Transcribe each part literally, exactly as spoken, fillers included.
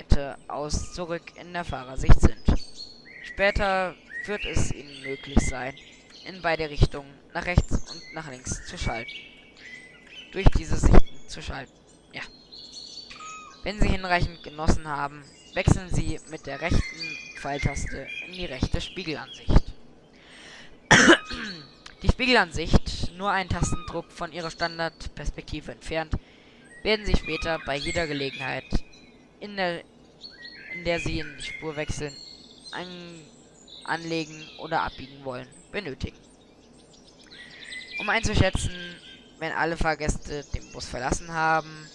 Seite aus zurück in der Fahrersicht sind. Später wird es ihnen möglich sein, in beide Richtungen, nach rechts und nach links zu schalten. Durch diese Sichten zu schalten. Ja. Wenn Sie hinreichend genossen haben, wechseln Sie mit der rechten Pfeiltaste in die rechte Spiegelansicht. Die Spiegelansicht, nur einen Tastendruck von Ihrer Standardperspektive entfernt, werden Sie später bei jeder Gelegenheit, in der, in der Sie in die Spur wechseln, an, anlegen oder abbiegen wollen, benötigen. Um einzuschätzen, wenn alle Fahrgäste den Bus verlassen haben,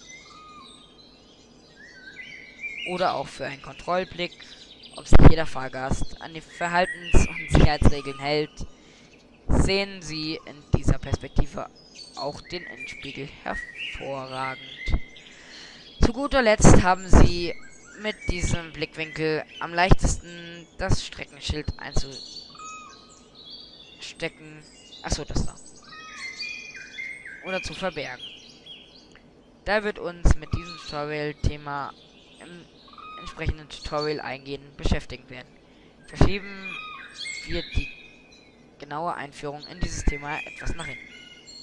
oder auch für einen Kontrollblick, ob sich jeder Fahrgast an die Verhaltens- und Sicherheitsregeln hält, sehen Sie in dieser Perspektive auch den Endspiegel hervorragend. Zu guter Letzt haben Sie mit diesem Blickwinkel am leichtesten das Streckenschild einzustecken. Achso, das da. Oder zu verbergen. Da wird uns mit diesem Tutorial-Thema im entsprechenden Tutorial eingehen beschäftigen werden. Verschieben wir die genaue Einführung in dieses Thema etwas nach hinten.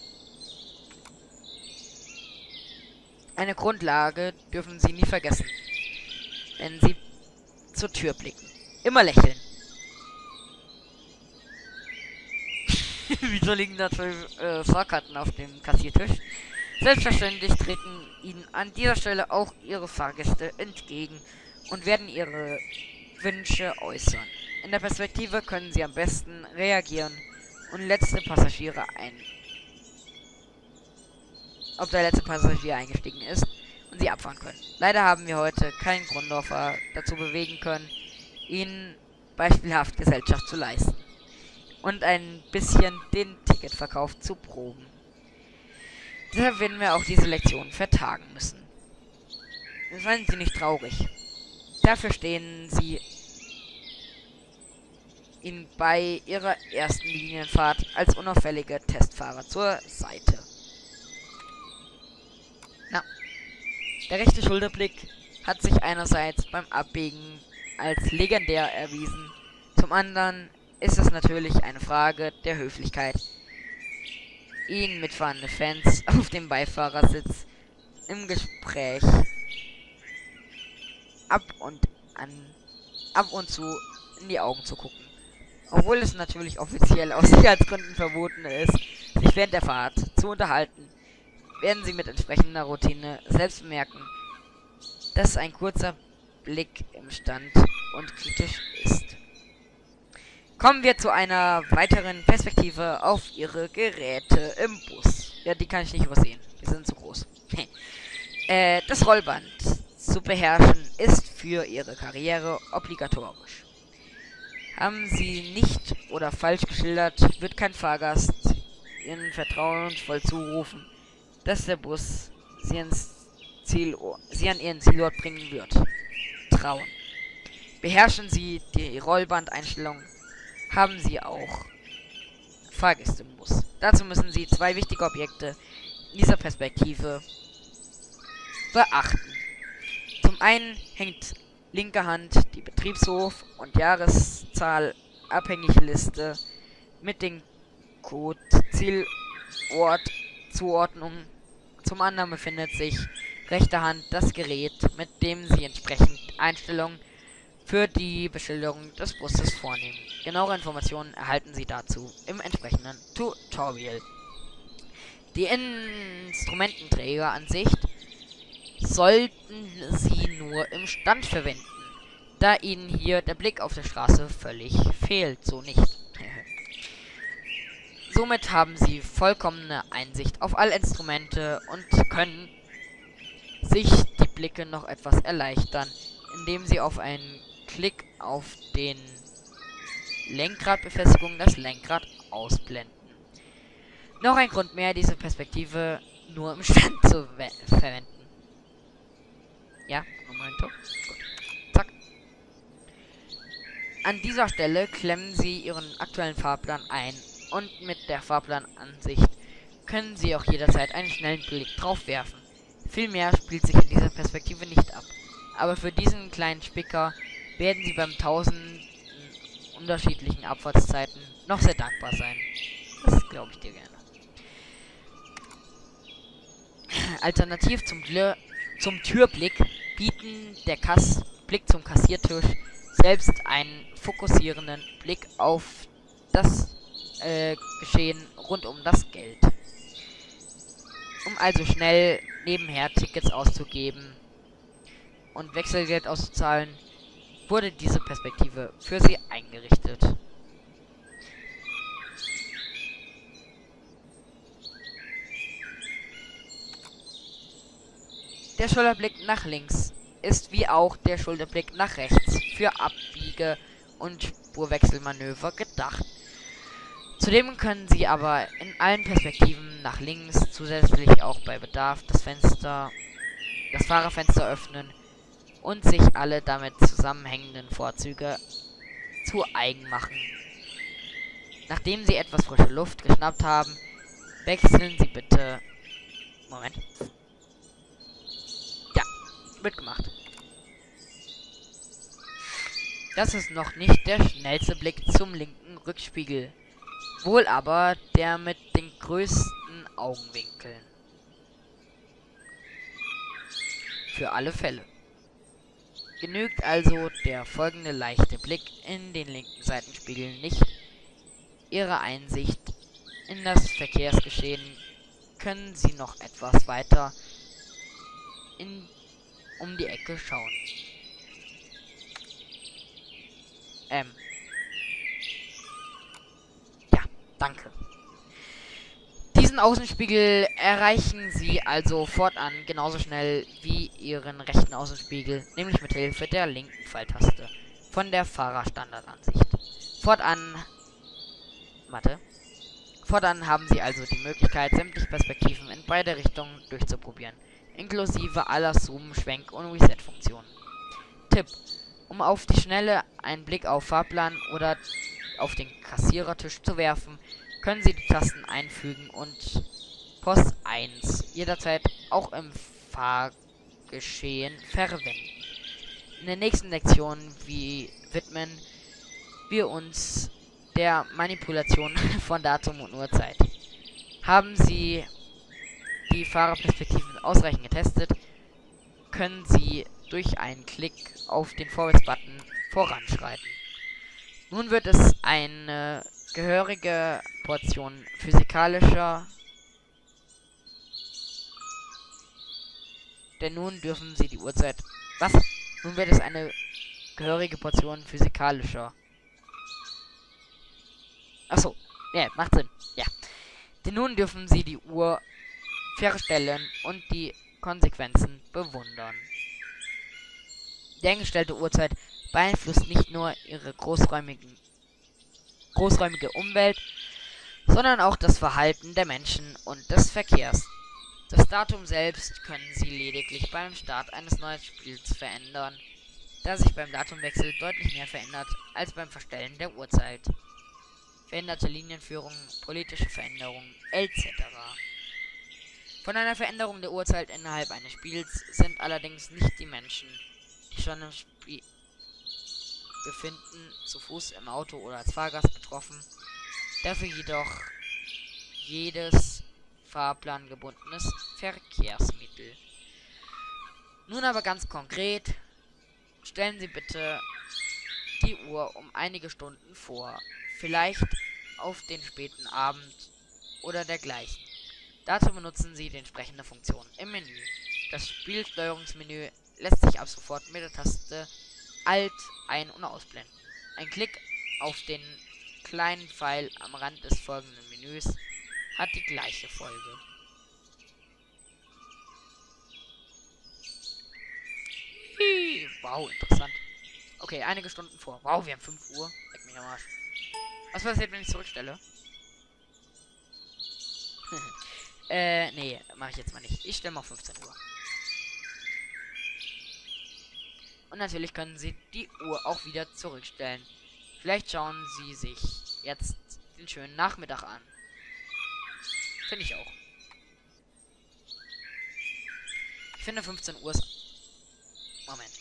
Eine Grundlage dürfen Sie nie vergessen, wenn Sie zur Tür blicken. Immer lächeln. Wieso liegen da zwei äh, Fahrkarten auf dem Kassiertisch? Selbstverständlich treten Ihnen an dieser Stelle auch Ihre Fahrgäste entgegen und werden Ihre Wünsche äußern. In der Perspektive können Sie am besten reagieren und letzte Passagiere ein... ob der letzte Passagier eingestiegen ist und Sie abfahren können. Leider haben wir heute keinen Grundorfer dazu bewegen können, Ihnen beispielhaft Gesellschaft zu leisten und ein bisschen den Ticketverkauf zu proben. Deshalb werden wir auch diese Lektion vertagen müssen. Seien Sie nicht traurig. Dafür stehen Sie Ihnen bei Ihrer ersten Linienfahrt als unauffällige Testfahrer zur Seite. Na, der rechte Schulterblick hat sich einerseits beim Abbiegen als legendär erwiesen, zum anderen ist es natürlich eine Frage der Höflichkeit, Ihnen mitfahrende Fans auf dem Beifahrersitz im Gespräch ab und an ab und zu in die Augen zu gucken. Obwohl es natürlich offiziell aus Sicherheitsgründen verboten ist, sich während der Fahrt zu unterhalten, werden Sie mit entsprechender Routine selbst merken, dass ein kurzer Blick im Stand und kritisch ist. Kommen wir zu einer weiteren Perspektive auf Ihre Geräte im Bus. Ja, die kann ich nicht übersehen. Die sind zu groß. äh, das Rollband zu beherrschen ist für Ihre Karriere obligatorisch. Haben Sie nicht oder falsch geschildert, wird kein Fahrgast Ihnen vertrauensvoll zurufen, dass der Bus Sie, ins Ziel, Sie an Ihren Zielort bringen wird. Trauen. Beherrschen Sie die Rollbandeinstellung, haben Sie auch Fahrgäste im Bus. Dazu müssen Sie zwei wichtige Objekte in dieser Perspektive beachten. Zum einen hängt linker Hand die Betriebshof- und Jahreszahl abhängige Liste mit den Code Zielort Zuordnung. Zum anderen befindet sich rechter Hand das Gerät, mit dem Sie entsprechend Einstellungen für die Beschilderung des Busses vornehmen. Genauere Informationen erhalten Sie dazu im entsprechenden Tutorial. Die Instrumententrägeransicht sollten Sie nur im Stand verwenden, da Ihnen hier der Blick auf der Straße völlig fehlt, so nicht. Somit haben Sie vollkommene Einsicht auf alle Instrumente und können sich die Blicke noch etwas erleichtern, indem Sie auf einen Klick auf den Lenkradbefestigung das Lenkrad ausblenden. Noch ein Grund mehr, diese Perspektive nur im Stand zu verwenden. Ja, Moment. Gut. Zack. An dieser Stelle klemmen Sie Ihren aktuellen Fahrplan ein und mit der Fahrplanansicht können Sie auch jederzeit einen schnellen Blick drauf werfen. Viel mehr spielt sich in dieser Perspektive nicht ab. Aber für diesen kleinen Spicker werden sie beim tausenden unterschiedlichen Abfahrtszeiten noch sehr dankbar sein. Das glaube ich dir gerne. Alternativ zum, Glö zum Türblick bieten der Kass Blick zum Kassiertisch selbst einen fokussierenden Blick auf das äh, Geschehen rund um das Geld. Um also schnell nebenher Tickets auszugeben und Wechselgeld auszuzahlen, wurde diese Perspektive für sie eingerichtet. Der Schulterblick nach links ist wie auch der Schulterblick nach rechts für Abbiege- und Spurwechselmanöver gedacht. Zudem können Sie aber in allen Perspektiven nach links zusätzlich auch bei Bedarf das Fenster, das Fahrerfenster öffnen und sich alle damit zusammenhängenden Vorzüge zu eigen machen. Nachdem Sie etwas frische Luft geschnappt haben, wechseln Sie bitte... Moment. Ja, wird gemacht. Das ist noch nicht der schnellste Blick zum linken Rückspiegel. Wohl aber der mit den größten Augenwinkeln. Für alle Fälle. Genügt also der folgende leichte Blick in den linken Seitenspiegel nicht. Ihre Einsicht in das Verkehrsgeschehen können Sie noch etwas weiter in, um die Ecke schauen. Ähm. Ja, danke. Diesen Außenspiegel erreichen Sie also fortan genauso schnell wie Ihren rechten Außenspiegel, nämlich mit Hilfe der linken Pfeiltaste von der Fahrerstandardansicht. Fortan, warte, fortan haben Sie also die Möglichkeit, sämtliche Perspektiven in beide Richtungen durchzuprobieren, inklusive aller Zoom-, Schwenk- und Reset-Funktionen. Tipp: Um auf die Schnelle einen Blick auf Fahrplan oder auf den Kassierertisch zu werfen, können Sie die Tasten einfügen und Post eins jederzeit auch im Fahrgeschehen verwenden. In der nächsten Lektion wie widmen wir uns der Manipulation von Datum und Uhrzeit. Haben Sie die Fahrerperspektiven ausreichend getestet, können Sie durch einen Klick auf den Vorwärts-Button voranschreiten. Nun wird es eine gehörige Portion physikalischer, denn nun dürfen Sie die Uhrzeit... Was? Nun wird es eine gehörige Portion physikalischer. Achso, ja, macht Sinn, ja. Denn nun dürfen Sie die Uhr verstellen und die Konsequenzen bewundern. Die eingestellte Uhrzeit beeinflusst nicht nur Ihre großräumigen, großräumige Umwelt, sondern auch das Verhalten der Menschen und des Verkehrs. Das Datum selbst können Sie lediglich beim Start eines neuen Spiels verändern, da sich beim Datumwechsel deutlich mehr verändert als beim Verstellen der Uhrzeit. Veränderte Linienführung, politische Veränderungen et cetera. Von einer Veränderung der Uhrzeit innerhalb eines Spiels sind allerdings nicht die Menschen, die schon im Spiel befinden, zu Fuß, im Auto oder als Fahrgast betroffen, dafür jedoch jedes fahrplangebundenes Verkehrsmittel. Nun aber ganz konkret, stellen Sie bitte die Uhr um einige Stunden vor, vielleicht auf den späten Abend oder dergleichen. Dazu benutzen Sie die entsprechende Funktion im Menü. Das Spielsteuerungsmenü lässt sich ab sofort mit der Taste Alt ein- und ausblenden. Ein Klick auf den kleinen Pfeil am Rand des folgenden Menüs hat die gleiche Folge. Hi, wow, interessant. Okay, einige Stunden vor. Wow, wir haben fünf Uhr. Leck mich am Arsch. Was passiert, wenn ich zurückstelle? äh, nee, mache ich jetzt mal nicht. Ich stelle mal auf fünfzehn Uhr. Und natürlich können Sie die Uhr auch wieder zurückstellen. Vielleicht schauen Sie sich jetzt den schönen Nachmittag an. Finde ich auch. Ich finde fünfzehn Uhr ist... Moment.